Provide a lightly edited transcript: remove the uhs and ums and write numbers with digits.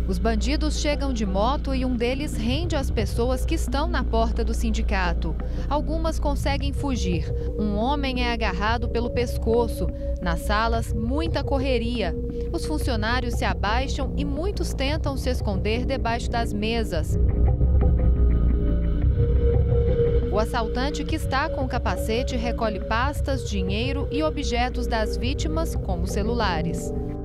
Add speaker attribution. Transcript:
Speaker 1: Os bandidos chegam de moto e um deles rende as pessoas que estão na porta do sindicato. Algumas conseguem fugir. Um homem é agarrado pelo pescoço. Nas salas, muita correria. Os funcionários se abaixam e muitos tentam se esconder debaixo das mesas. O assaltante que está com o capacete recolhe pastas, dinheiro e objetos das vítimas, como celulares.